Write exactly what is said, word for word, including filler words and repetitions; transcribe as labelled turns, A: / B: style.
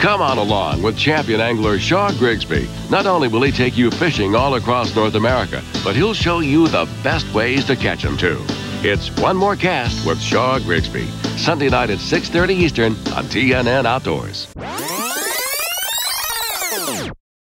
A: Come on along with champion angler Shaw Grigsby. Not only will he take you fishing all across North America, but he'll show you the best ways to catch them too. It's One More Cast with Shaw Grigsby, Sunday night at six thirty Eastern on T N N Outdoors.